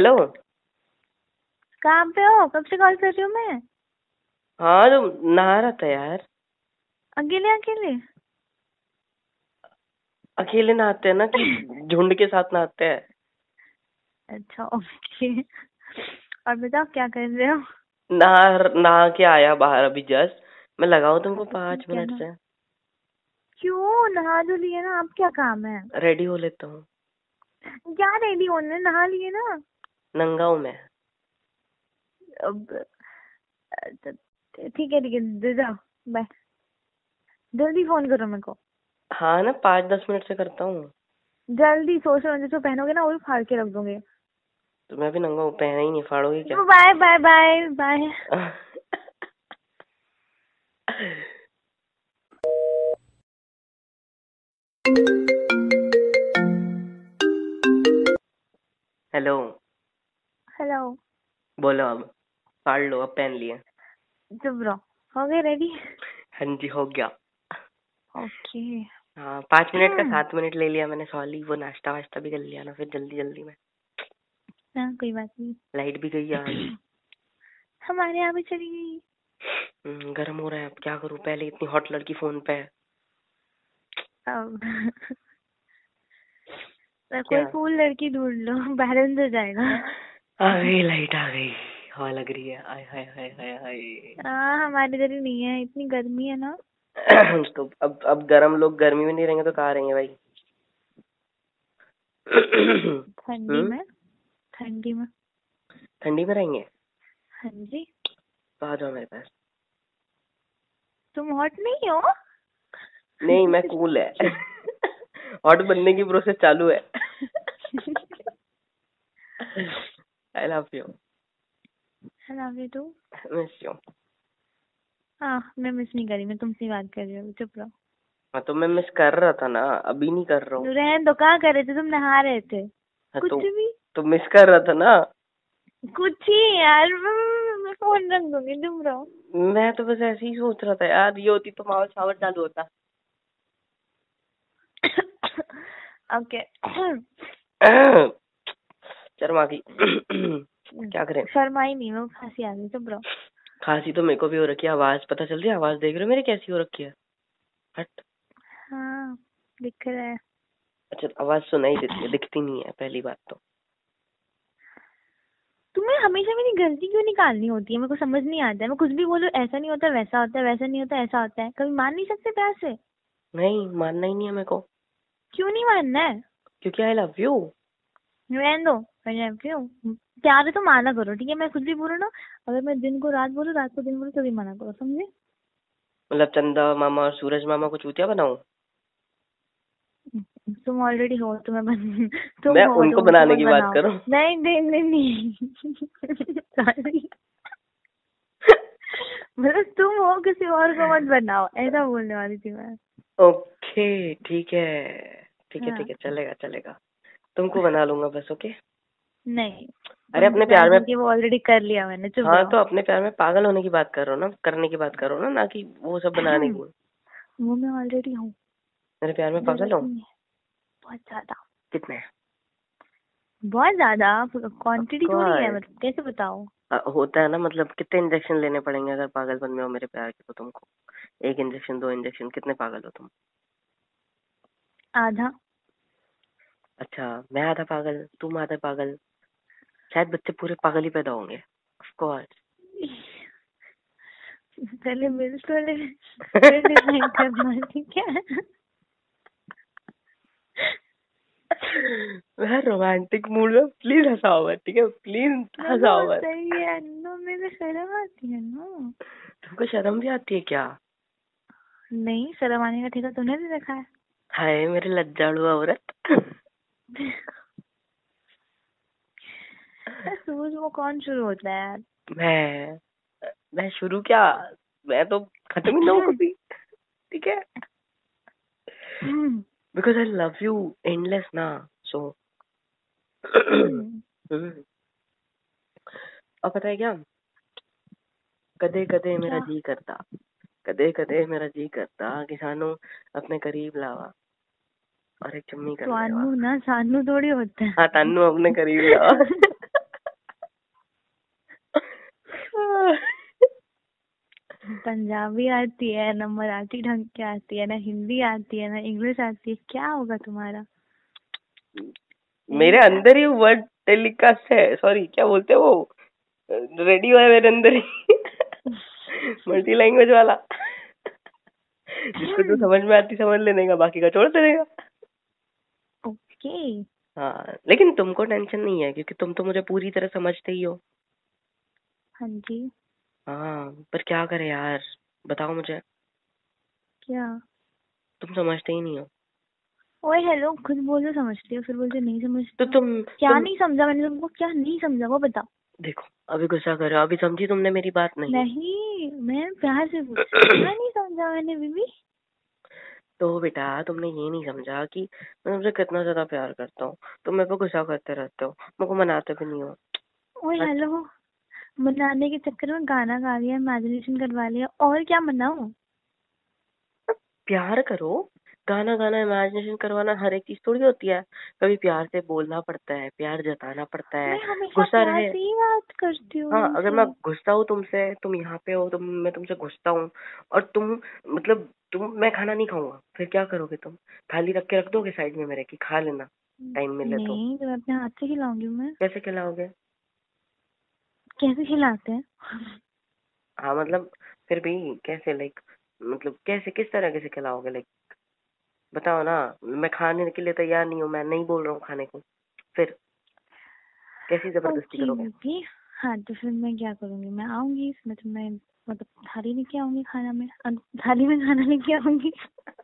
Hello. कहाँ पे हो? कब से कॉल कर रही हूँ मैं? हाँ तो नहा रहा था यार। अकेले अकेले? अकेले नहाते हैं ना कि झुंड के साथ नहाते हैं? अच्छा ओके। और बताओ क्या कर रहे हो? नहा नहा के आया बाहर अभी जस्ट। मैं लगाऊं तुमको 5 मिनट कहना से? क्यों? नहा जो लिए ना, अब क्या काम है? रेडी हो लेता हूँ। क्या रेडी होने, नहा लिए ना। नंगा हूँ मैं। अब अच्छा, ठीक है दे जाओ। बाय। जल्दी फोन करो मेरे को। हाँ ना, 5-10 मिनट से करता हूँ। जल्दी, सोचो जो पहनोगे ना वो भी फाड़ के रख दोगे। तो मैं भी नंगा हूँ, पहना ही नहीं, फाड़ोगे क्या? Bye bye bye bye. Hello. Hello. बोलो अब। फाड़ लो, अब पहन लिए। चुप रहो। हो गए रेडी? हाँ जी, हो गया। ओके। हाँ, 5 मिनट का 7 मिनट ले लिया मैंने, सॉरी। वो नाश्ता वाश्ता भी कर लिया ना, फिर जल्दी जल्दी में। हाँ कोई बात नहीं। लाइट भी गई आज। हमारे यहाँ भी चली गई। गर्म हो रहा है, अब क्या करूं? पहले इतनी हॉट लड़की फोन पे है। अब तो क्या? कोई कूल लड़की ढूंढ लो, बैलेंस हो जाएगा। आ गई लाइट, आ गई। हवा लग रही है। आय हाय हाय हाय हाय। हाँ हमारे इधर ही नहीं है, इतनी गर्मी है ना। तो अब गर्म लोग गर्मी में नहीं रहेंगे तो कहाँ रहेंगे भाई? ठंडी में। ठंडी में। ठंडी में रहेंगे? हाँ जी। तो आ जाओ मेरे पास। तुम हॉट नहीं हो? नहीं, मैं कूल है। हॉट बनने की प्रोसेस चालू है। I love you. I love you too। Miss you. हाँ मैं मिस नहीं करी, मैं तुमसे बात कर रही हूँ, चुप रहो। हाँ तो मैं मिस कर रहा था ना, अभी नहीं कर रहा हूँ। रहन दो, कहाँ कर रहे थे तुम? नहा रहे थे? हाँ कुछ भी। तो मिस कर रहा था ना। कुछ ही यार, मैं फोन रख दूंगी, चुप रहो। मैं तो बस ऐसे ही सोच रहा था यार, ये होती तो माहौल शावर चालू होता। ओके। शर्मा गई। क्या करें? शर्माई नहीं, मैं खांसी आ गई, चुप रहो। खांसी तो मेरे को भी हो रखी है, आवाज पता चल रही है? आवाज देख रहे हो मेरी कैसी हो रखी है? हट। हाँ दिख रहा है। अच्छा, आवाज सुनाई देती है, दिखती नहीं है पहली बात तो। तुम्हें हमेशा मेरी गलती क्यों निकालनी होती है? मेरे को समझ नहीं आता है। मैं कुछ भी बोलूं, ऐसा नहीं होता, वैसा होता है, वैसा नहीं होता, ऐसा होता है। कभी मान नहीं सकते प्यार से? नहीं, मानना ही नहीं है मेरे को। क्यों नहीं मानना है? क्योंकि आई लव यू। रहने दो। क्यों? प्यार है तो माना करो, ठीक है? मैं कुछ भी बोलूं ना, अगर मैं दिन को रात बोलूं, रात को दिन बोलूं, तो भी माना करो, समझे? मतलब चंदा मामा और सूरज मामा को चूतिया बनाऊं? तुम ऑलरेडी हो, तुम मैं हो उनको तो मुझसे बनाने मत की बात बनाओ। करूं? नहीं नहीं नहीं नहीं। सॉरी। मतलब तुम हो, किसी और को मत बनाओ, ऐसा बोलने वाली थी मैं। ओके, ठीक है। ठीक है हाँ। ठीक है, चलेगा चलेगा। तुमको बना लूंगा बस, ओके। नहीं, अरे तुमसे अपने प्यार प्यार में। करके वो ऑलरेडी कर लिया मैंने, चुप हाँ रहो। तो अपने प्यार में पागल होने की बात कर रहा हूँ ना, करने की बात कर रहा हूँ ना कि वो सब बनाने की। वो मैं ऑलरेडी हूँ। मेरे प्यार में पागल जरूरत हो? नहीं है। बहुत ज्यादा। कितने? बहुत ज्यादा। क्वांटिटी थोड़ी है, ऑफकोर्स। मतलब कैसे बताओ? होता है ना, मतलब कितने इंजेक्शन लेने पड़ेंगे अगर पागलपन में हो मेरे प्यार के तो तुमको? 1 इंजेक्शन, 2 इंजेक्शन, कितने पागल हो तुम? आधा। अच्छा, मैं आधा पागल, तुम आधा पागल। शायद बच्चे पूरे पागल ही पैदा होंगे। ऑफकोर्स। पहले मिल तो ले, फिर डिसाइड करना, ठीक है? मैं रोमांटिक मूड में, प्लीज हंसाओ मत, ठीक है? प्लीज मेरे को हंसाओ मत। सही है ना, मेरे को शर्म आती है ना। तुमको शर्म भी आती है क्या? नहीं, शर्म आने का ठेका तूने भी रखा है। हाय मेरे लज्जालु औरत। सूझ वो कौन शुरू होता है यार? मैं मैं शुरू क्या? मैं तो खत्म ही ना हूँ कभी। ठीक है? Because I love you endless ना, सो। और पता है क्या? कदे कदे मेरा क्या? जी करता, कदे कदे मेरा जी करता कि सानू अपने करीब लावा और एक चुम्मी कर लेवा। स्वानू ना, सानू थोड़ी होता है। हाँ, तानू अपने करीब लावा। पंजाबी आती है, ना मराठी ढंग की आती है, ना हिंदी आती है, ना इंग्लिश आती है, क्या होगा तुम्हारा? मेरे अंदर ही वर्ड टेलीकास्ट है, सॉरी क्या बोलते हैं वो, रेडियो है मेरे अंदर ही मल्टी लैंग्वेज वाला जिसको जो समझ में आती समझ लेने का, बाकी का छोड़ देगा। ओके। हाँ लेकिन तुमको टेंशन नहीं है क्योंकि तुम तो मुझे पूरी तरह समझते ही हो। हाँ जी। हाँ पर क्या करे यार, बताओ मुझे। क्या? तुम समझते ही नहीं हो। ओए हेलो, खुद बोलो समझती हो, फिर बोलते नहीं तो समझती हो। तुम क्या तुम नहीं समझा मैंने तुमको? क्या नहीं समझा वो बताओ। देखो अभी गुस्सा कर रहे हो, अभी समझी तुमने मेरी बात नहीं? नहीं, मैं प्यार से पूछ रही हूँ। क्या नहीं समझा मैंने बीबी? तो बेटा तुमने ये नहीं समझा कि मैं तुमसे कितना ज्यादा प्यार करता हूँ, तुम मेरे को गुस्सा करते रहते हो, मेरे को मनाते भी नहीं हो। ओए अच्छा, हेलो, मनाने के चक्कर में गाना गा लिया, इमेजिनेशन करवा लिया, और क्या मनाऊं? प्यार करो, गाना गाना इमेजिनेशन करवाना हर एक चीज थोड़ी होती है। कभी प्यार से बोलना पड़ता है, प्यार जताना पड़ता है। मैं हमेशा गुस्सा प्यार रहे, से ही बात करती हूँ हाँ अगर मैं तुमसे। गुस्सा हूँ तुमसे, तुम यहाँ पे हो, मैं तुमसे गुस्सा हूँ और तुम मतलब तुम मैं खाना नहीं खाऊंगा, फिर क्या करोगे तुम? थाली रख के रख दोगे साइड में मेरे की, खा लेना टाइम मिले तो। नहीं, तो मैं अपने हाथ से खिलाऊंगी मैं। कैसे खिलाओगे? कैसे खिलाते हैं? हाँ मतलब फिर भी कैसे, लाइक मतलब कैसे, किस तरह से खिलाओगे, लाइक बताओ ना। मैं खाने के लिए तैयार नहीं हूँ, मैं नहीं बोल रहा हूँ खाने को, फिर कैसी जबरदस्ती ओके करोगे? बेबी। हाँ तो फिर मैं क्या करूंगी, मैं आऊंगी, मैं तुम्हें मतलब थाली लेके आऊंगी, खाना में थाली में खाना लेके आऊंगी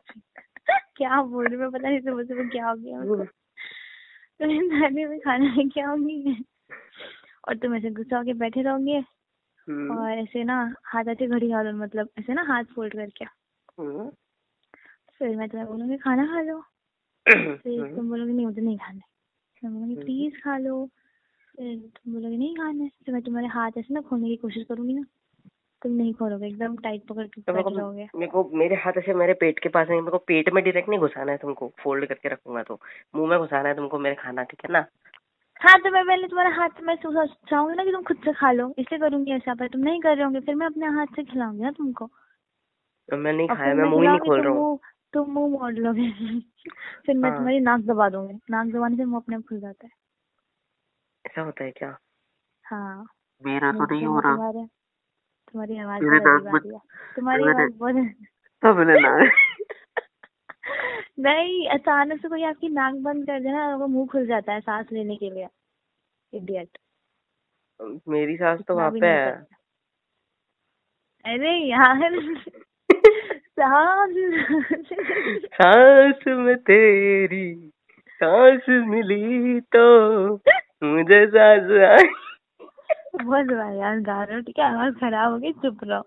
क्या बोल रही हूँ मैं, पता नहीं सुबह सुबह क्या हो गया मेरे को। तो मैं थाली में खाना लेके आऊंगी और तुम ऐसे गुस्सा होके बैठे रहोगे हम्म और ऐसे ना हाथ ऐसे घड़ी खा लो, मतलब ऐसे ना हाथ फोल्ड करके। हम्म फिर मैं तुम्हें बोलूंगी खाना खा लो, फिर हम्म तुम बोलोगे नहीं मुझे नहीं खाना है, फिर मैं बोलूंगी हम्म। प्लीज खा लो, फिर तुम बोलोगे नहीं खाना है, तो मैं तुम्हारे हाथ ऐसे ना खोलने की कोशिश करूंगी ना, तुम नहीं खोलोगे, एकदम टाइट पकड़ के तो बैठे रहोगे। मेरे हाथ ऐसे मेरे पेट के पास नहीं, मेरे को पेट में डायरेक्ट नहीं घुसाना है तुमको, फोल्ड करके रखूंगा तो मुंह में घुसाना है तुमको मेरे खाना, ठीक है ना? हाँ तो मैं पहले तुम्हारे हाथ में चाहूंगी ना कि तुम खुद से खा लो, इसलिए करूंगी ऐसा, पर तुम नहीं कर रहे होंगे, फिर मैं अपने हाथ से खिलाऊंगी ना तुमको। तो मैं नहीं और खाया, फिर मैं मैं मुंह ही नहीं खिलाऊंगी खोल रहा हूँ। तुम मुंह मोड़ लोगे फिर मैं हाँ तुम्हारी नाक दबा दूंगी, नाक दबाने से मुंह अपने आप खुल जाता है। ऐसा होता है क्या? हाँ। मेरा तो नहीं तो नहीं फिर हो मैं रहा। तुम्हारी आवाज मेरे बहुत नाक अजीब आ में रही है। तुम्हारी मैंने आवाज बहुत सबने ना नहीं, अचानक से कोई आपकी नाक बंद कर दे ना, तो मुंह खुल जाता है सांस लेने के लिए। इडियट। मेरी सांस तो इतना वहां भी पे नहीं है। करता। अरे यार सांस सांस में तेरी सांस मिली तो मुझे सांस आई। बहुत बार यार गा रहे हो, ठीक है, आवाज खराब हो गई, चुप रहो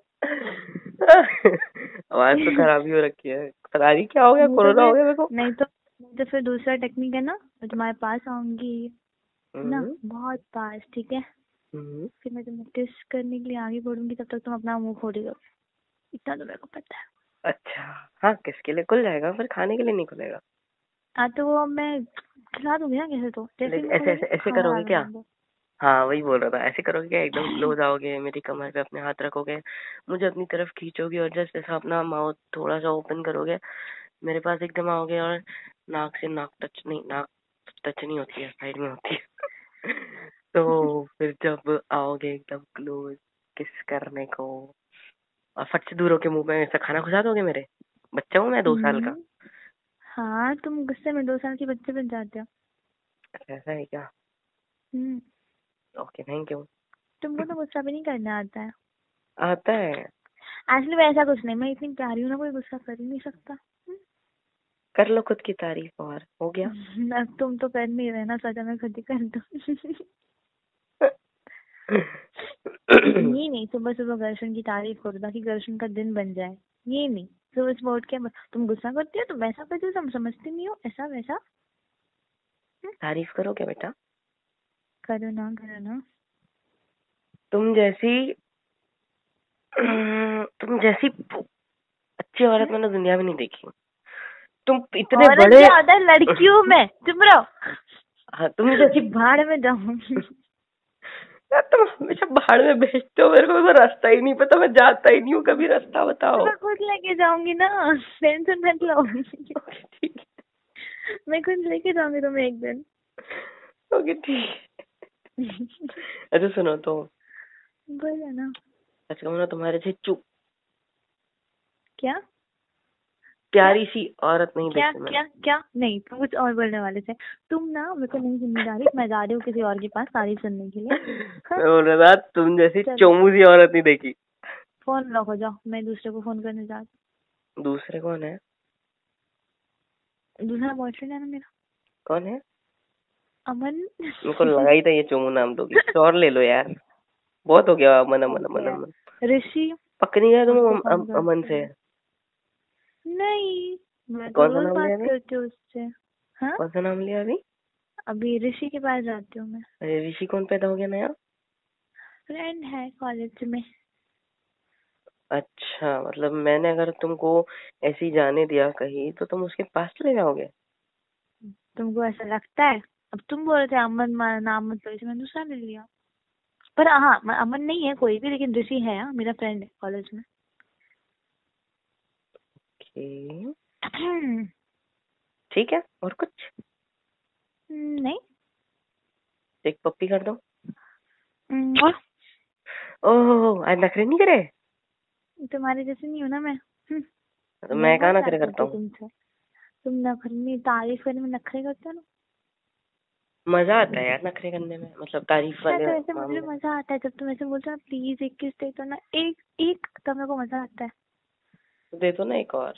आवाज तो खराब ही हो रखी है, पता नहीं क्या हो गया, नहीं तो कोरोना हो फिर गया मेरे को। नहीं तो फिर दूसरा टेक्निक है ना, मैं तुम्हारे पास आऊंगी ना, हम्म बहुत पास, ठीक है। हम्म। फिर मैं तुम्हें किस करने के लिए आगे बढ़ूंगी, तब तक तुम अपना मुंह खोल ही दोगे, इतना तो मेरे को पता है। अच्छा, हाँ किसके लिए खुल जाएगा, फिर खाने के लिए नहीं खुलेगा। हाँ तो वो अब मैं खिला दूंगी ना, कैसे तो जैसे ही लेकिन मैं ऐसे खोलूंगी ऐसे ऐसे खाना करोगे डालना क्या? तुमको। हाँ वही बोल रहा था, ऐसे करोगे क्या, एकदम क्लोज आओगे मेरी कमर पे, अपने हाथ रखोगे, मुझे अपनी तरफ खींचोगे और जस्ट ऐसा अपना माउथ थोड़ा सा ओपन करोगे, मेरे पास एकदम आओगे और नाक से नाक टच नहीं, नाक टच नहीं होती है, साइड में होती है तो फिर जब आओगे एकदम क्लोज किस करने को, और फट से दूर होके मुंह में ऐसा खाना घुसा दोगे मेरे। बच्चा हूँ मैं 2 साल का। हम्म। हाँ तुम गुस्से में 2 साल के बच्चे बन जाते हो। अच्छा, ऐसा है क्या? हम्म। Okay thank you. तुमको तो गुस्सा भी नहीं करना आता है। आता है। एक्चुअली वैसा कुछ नहीं, मैं इतनी प्यारी हूँ ना, कोई गुस्सा कर ही नहीं सकता। कर लो खुद की तारीफ और हो गया। अब तुम तो कर नहीं रहे ना, सोचा मैं खुद ही कर दूँ ये नहीं सुबह सुबह गर्लफ्रेंड की तारीफ करो ताकि गर्लफ्रेंड का दिन बन जाए, ये नहीं। सुबह सुबह उठ के तुम गुस्सा करती हो, तुम वैसा करती हो, तुम समझती नहीं हो, ऐसा वैसा। तारीफ करो क्या बेटा? करो ना, करो ना। तुम जैसी हम्म, तुम जैसी अच्छी औरत हम्म? मैंने दुनिया में नहीं देखी। तुम इतने औरत बड़े क्या होता है, लड़की हूँ मैं, चुप रहो हाँ तुम जैसी भाड़ में जाऊँ यार तुम हमेशा भाड़ में भेजते हो मेरे को, तो रास्ता ही नहीं पता, मैं जाता ही नहीं हूँ कभी, रास्ता तो बताओ। मैं खुद लेके जाऊंगी ना, टेंशन मत लो। ठीक है। मैं खुद लेके जाऊंगी तुम्हें एक दिन। ओके ठीक है। अच्छा सुनो तो, बोलो ना। सच कहूँ ना, तुम्हारे से चुप क्या क्या प्यारी सी औरत नहीं क्या देखी मैंने। क्या क्या नहीं, तुम कुछ और बोलने वाले थे। तुम ना, मेरे को नहीं सुननी जा रही, मैं जा रही हूँ किसी और के पास तारीफ सुनने के लिए। हाँ, मैं बोल रहा था तुम जैसी चलो चोमू सी औरत नहीं देखी। फोन रखो, जाओ, मैं दूसरे को फोन करने जा रही दूसरे कौन है? हूँ। दूसरा बॉयफ्रेंड है ना मेरा, कौन है? अमन। मेरे को लगा ही था ये चोमू नाम दोगी, कुछ और ले लो यार, बहुत हो गया अमन अमन ओके अमन यार, अमन। ऋषि, पक नहीं गया तुम उसको फोन अमन करते से? हैं। नहीं, मैं तो कौन सा रोज नाम बात लिया अभी? करती हूँ उससे। हाँ, कौन सा नाम लिया अभी? अभी ऋषि के पास जाती हूँ मैं। अरे ऋषि कौन पैदा हो गया नया? फ्रेंड है कॉलेज में। अच्छा, मतलब मैंने अगर तुमको ऐसे ही जाने दिया कहीं तो तुम उसके पास चले जाओगे? तुमको ऐसा लगता है? अब तुम बोल रहे थे अमन नाम मत लो, इसे मैंने दूसरा ले लिया। पर हाँ, अमन नहीं है कोई भी, लेकिन ऋषि है, हाँ, मेरा फ्रेंड है कॉलेज में। ओके ठीक है, और कुछ? नहीं। एक पप्पी कर दो। और ओह आज नखरे नहीं करे? तुम्हारे जैसे नहीं हूँ ना मैं। तो मैं मैं कहाँ बहुत प्यार नखरे करता करती हूँ हूँ? तुमसे। तुम नखरे, तारीफ करने में नखरे करते हो ना। मजा आता है यार नखरे करने में, मतलब तारीफ हाँ, वाले तो ऐसे मुझे भी मामले में। मजा आता है जब तुम ऐसे बोलते हो ना, प्लीज एक किस दे दो ना, एक एक, तब मेरे को मजा आता है। तो दे दो ना एक और।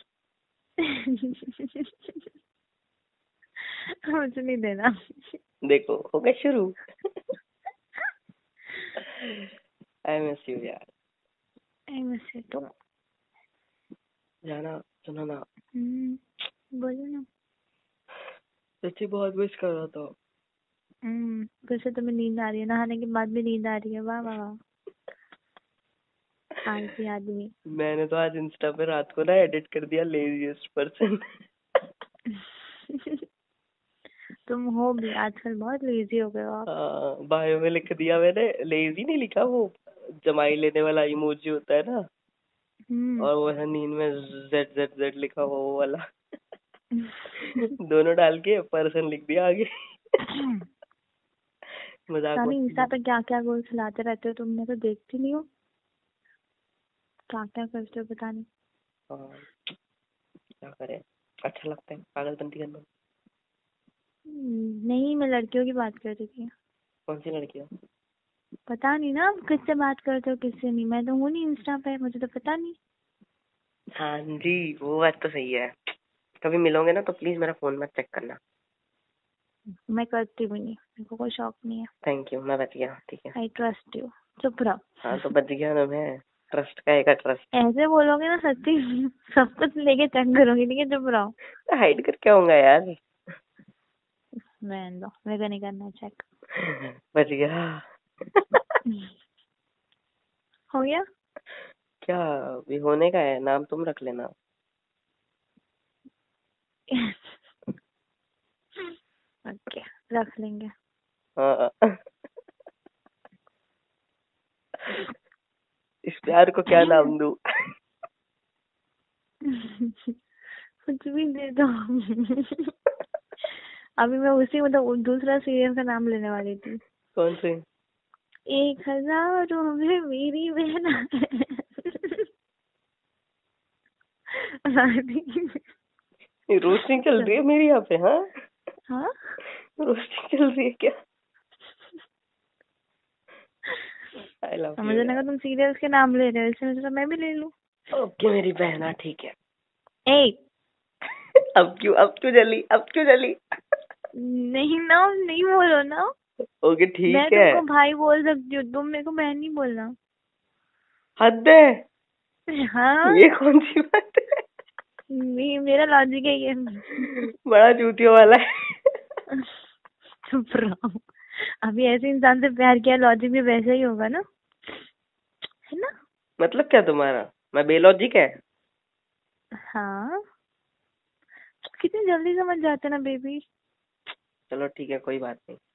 मुझे नहीं देना। देखो हो गया शुरू। आई मिस यू यार। I miss you too. जाना, सुनो ना, बोलो ना। सच्ची बहुत मिस कर रहा था। फिर से तुम्हें नींद आ रही है, नहाने के बाद भी नींद आ रही है, वाह वाह वाह, आलसी आदमी। मैंने तो आज इंस्टा पे रात को ना एडिट कर दिया लेजीएस्ट पर्सन। तुम हो भी आजकल बहुत लेजी हो गए हो आप। हाँ बायो में लिख दिया मैंने, लेजी नहीं लिखा, वो जमाई लेने वाला इमोजी होता है ना, हम्म। और वो है नींद में जेड जेड जेड लिखा हुआ वो वाला। दोनों डाल के पर्सन लिख दिया आगे। मजाक सारी मत इंस्टा कीजिए। पे क्या क्या गोल चलाते रहते हो तुम, मैं तो देखती नहीं हूँ, क्या क्या करते हो पता नहीं। हाँ क्या करें, अच्छा लगता है पागलपंती करना। नहीं, मैं लड़कियों की बात कर रही थी। कौन सी लड़कियां? पता नहीं ना, आप किससे बात करते हो किससे नहीं, मैं तो हूँ नहीं इंस्टा पे, मुझे तो पता नहीं। हाँ जी वो बात तो सही है। कभी मिलोगे ना तो प्लीज मेरा फोन मत चेक करना। मैं करती भी नहीं, मेरे को कोई शौक नहीं है। थैंक यू, मैं बच गया, ठीक है। I trust you. चुप रहो। हाँ तो बच गया ना मैं, ट्रस्ट का एक ट्रस्ट। ऐसे बोलोगे ना सच्ची, सब कुछ लेके चेक करूंगी, ठीक है, चुप रहो। हाइड कर क्या होगा यार। मैं लो, मेरे को नहीं करना चेक। बच गया। हो गया। क्या अभी होने का है, नाम तुम रख लेना। ओके, रख लेंगे। हाँ। इस प्यार को क्या नाम दूं? कुछ भी दे दो। अभी मैं उसी, मतलब दूसरा सीरियल का नाम लेने वाली थी। कौन से? 1000 में मेरी बहन। रोस्टिंग चल रही है मेरी यहाँ पे? हाँ हाँ। रोस्टिंग चल रही है क्या? आई लव यू मुझे लगा यार। तुम सीरियल्स के नाम ले रहे हो, इसलिए सोचा मैं भी ले लूं। ओके मेरी बहना ठीक है। ए, अब क्यों जली, अब क्यों जली? नहीं ना, नहीं बोलो ना। ओके मैं ठीक है। तुमको भाई बोल सकती हूँ, तुम मेरे को बहन नहीं बोलना। हद है, हाँ, ये कौन सी बात है? मेरा लॉजिक है ये। बड़ा चूतियों वाला है। चुप रहो। अभी ऐसे इंसान से प्यार किया, लॉजिक भी वैसा ही होगा ना, है ना। मतलब क्या तुम्हारा, मैं बेलॉजिक है? हाँ, कितनी जल्दी समझ जाते ना बेबी। चलो ठीक है कोई बात नहीं।